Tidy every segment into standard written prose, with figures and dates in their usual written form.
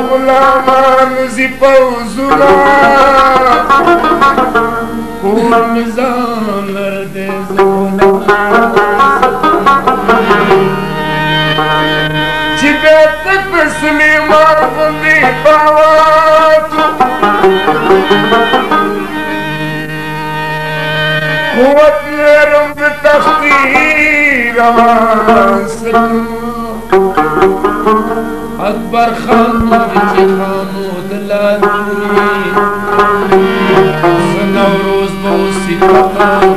غلامان زی پوزونا کون زان لرده زونا چی بیتک بسلیمان بندی باواتو قوت لیرم بتختی روانسلو اکبر خان وچی خانو دلانی سنوروز بوسی پاکان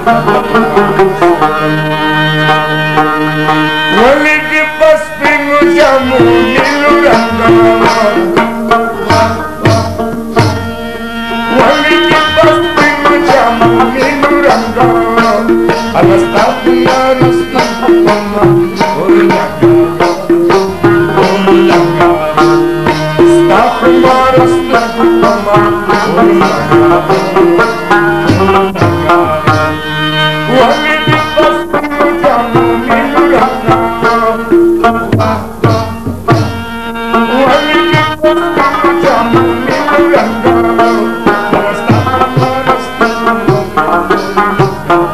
ولی کی پس پینو جامو نیلو رنگا ولی کی پس پینو جامو نیلو رنگا Anastasia, Anastasia, Orlaga, Orlaga, Staffuma, Staffuma, Orlaga, Orlaga. Wali di pastu jamu miluraga, Wali di pastu jamu miluraga, Anastasia, Anastasia.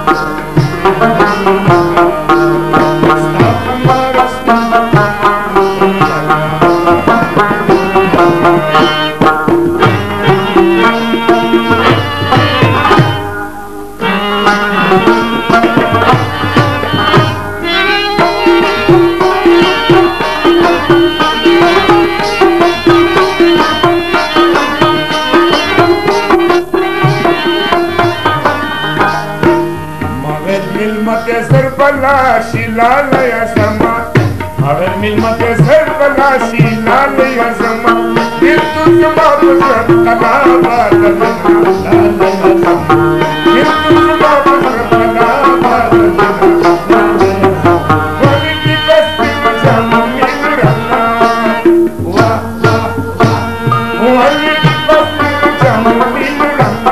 Balashi lala ya sama, agar milma ke sar balashi lala ya sama, itu sama besar kalaba lala ya sama, itu sama besar kalaba lala ya sama. Wali di pasti jamu milurana, wah wah wah, wali di pasti jamu milurana,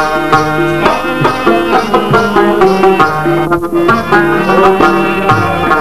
Thank you.